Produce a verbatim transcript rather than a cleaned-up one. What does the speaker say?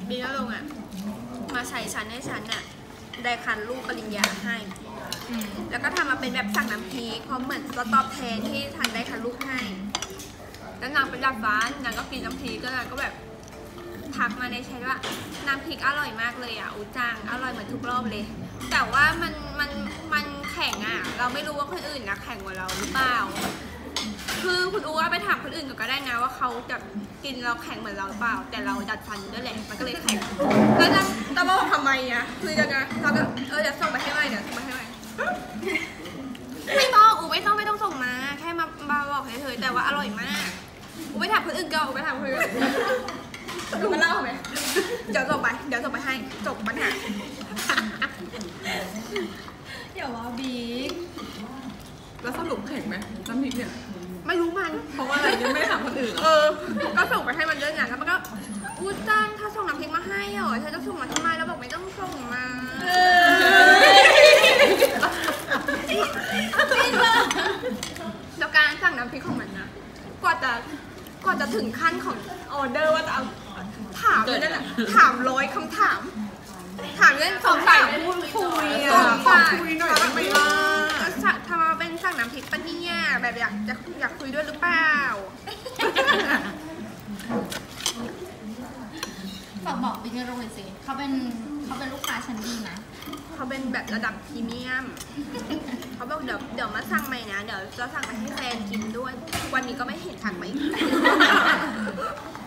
บีนลงอ่ะมาใช้ชั้นให้ฉันอ่ะได้คันรูปปริญญาให้แล้วก็ทำมาเป็นแบบสั่งน้ำพริกเพราะเหมือนจะตอบแทนที่ทันได้คันลูกให้แล้วนางเป็นดับฟ้านางก็กินน้ำพริกก็นางก็แบบทักมาในแชทว่าน้ำพริกอร่อยมากเลยอ่ะอูจังอร่อยเหมือนทุกรอบเลยแต่ว่ามันมันมันแข็งอ่ะเราไม่รู้ว่าคนอื่นนะแข็งกว่าเราหรือเปล่าคือคุณอูว่าไปถามคนอื่นก็ได้นะว่าเขาจะกินเราแข็งเหมือนเราหรือเปล่าแต่เราดัดฟันด้วยแหละมันก็เลยแข็งแล้วจะจะบอกทำไมอ่ะคือยังไงเราก็เออเดี๋ยวส่งไปให้ใหม่เดี๋ยวส่งไปให้ใหม่ไม่ต้องอูไม่ต้องไม่ต้องส่งมาแค่มามาบอกเฉยๆแต่ว่าอร่อยมากอูไปถามคนอื่นก็อูไปถามคนอื่นอูมาเล่าไหมเดี๋ยวส่งไปเดี๋ยวส่งไปให้จบปัญหาอย่าว่าบิ๊กแล้วสรุปแข็งไหมน้ำพริกเนี่ยไม่รู้มันเพราะว่าอะไรยังไม่ถามคนอื่นเออก็ส่งไปให้มันด้วยไงแล้วมันก็อูจังถ้าส่งน้ำพริกมาให้เหรอเธอจะส่งมาทำไมแล้วบอกไม่ต้องส่งมาแล้วการสั่งน้ำพริกของมันนะกว่าจะกว่าจะถึงขั้นของออเดอร์ว่าจะเอาถามเลยนั่นแหละถามร้อยคำถามถามเรื่องสงสัยพูดคุยอ่ะคุยหน่อยได้ไหมล่ะทำมาเป็นสั่งน้ำพริกปะเนี่ยแบบอยากจะอยากคุยด้วยหรือเปล่าบอกบอกบิ๊กในโรงเรียนสิเขาเป็นเขาเป็นลูกค้าชั้นดีนะเขาเป็นแบบระดับพรีเมียมเขาบอกเดี๋ยวเดี๋ยวมาสั่งใหม่นะเดี๋ยวจะสั่งไปให้แฟนกินด้วยวันนี้ก็ไม่เห็นสั่งไหม